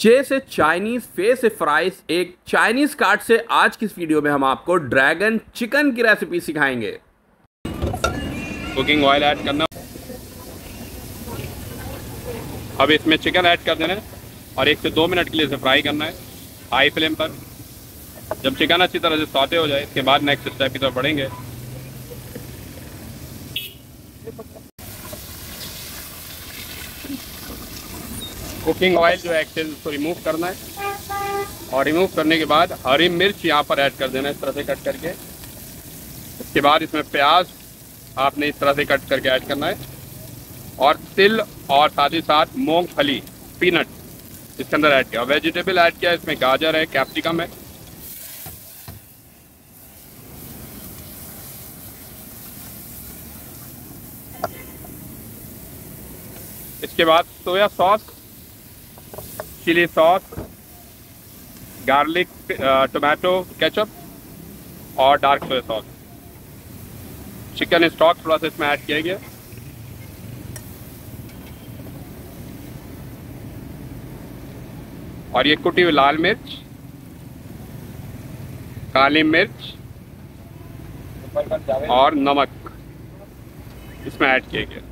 चे से चाइनीज, फे से फ्राइज, एक चाइनीज कार्ट से आज की इस वीडियो में हम आपको ड्रैगन चिकन की रेसिपी सिखाएंगे। कुकिंग ऑयल ऐड करना, अब इसमें चिकन ऐड कर देना है और 1 से 2 मिनट के लिए इसे फ्राई करना है हाई फ्लेम पर। जब चिकन अच्छी तरह से सौते हो जाए इसके बाद नेक्स्ट स्टेप की तरफ बढ़ेंगे। कुकिंग ऑयल जो है एक्सेस उसको रिमूव करना है और रिमूव करने के बाद हरी मिर्च यहाँ पर ऐड कर देना है इस तरह से कट करके। इसके बाद इसमें प्याज आपने इस तरह से कट करके ऐड करना है और तिल और साथ ही साथ मूंगफली, पीनट इसके अंदर ऐड किया। वेजिटेबल ऐड किया, इसमें गाजर है, कैप्सिकम है। इसके बाद soya sauce, chilli sauce, garlic, tomato ketchup और dark soya sauce. Chicken stock थोड़ा सा इसमें ऐड किया गया और ये कुटी हुई लाल मिर्च, काली मिर्च और नमक इसमें ऐड किया गया।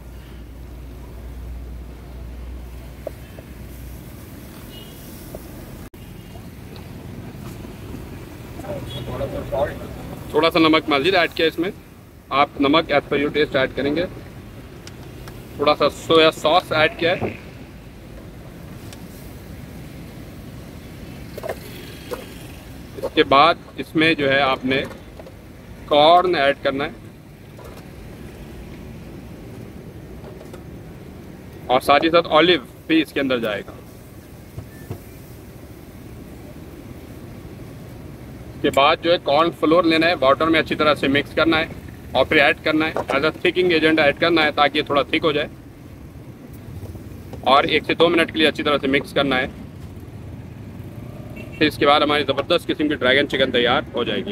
थोड़ा सा नमक मज़ीद ऐड किया इसमें, आप नमक as per your taste add करेंगे। थोड़ा सा सोया सॉस ऐड किया है। इसके बाद इसमें जो है आपने कॉर्न ऐड करना है और साथ ही साथ ऑलिव भी इसके अंदर जाएगा। के बाद जो है कॉर्न फ्लोर लेना है, वाटर में अच्छी तरह से मिक्स करना है और फिर ऐड करना है as a thickening agent add करना है ताकि ये थोड़ा थिक हो जाए और 1 से 2 मिनट के लिए अच्छी तरह से मिक्स करना है। फिर इसके बाद हमारी ज़बरदस्त किस्म की ड्रैगन चिकन तैयार हो जाएगी।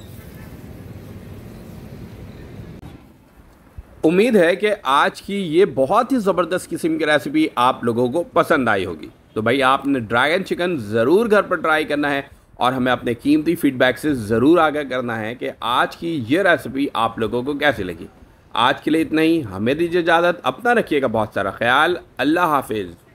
उम्मीद है कि आज की ये बहुत ही ज़बरदस्त किस्म की रेसिपी आप लोगों को पसंद आई होगी। तो भाई आपने ड्रैगन चिकन ज़रूर घर पर ट्राई करना है और हमें अपने कीमती फीडबैक से ज़रूर आगाह करना है कि आज की ये रेसिपी आप लोगों को कैसी लगी। आज के लिए इतना ही, हमें दीजिए इजाज़त। अपना रखिएगा बहुत सारा ख्याल। अल्लाह हाफिज़।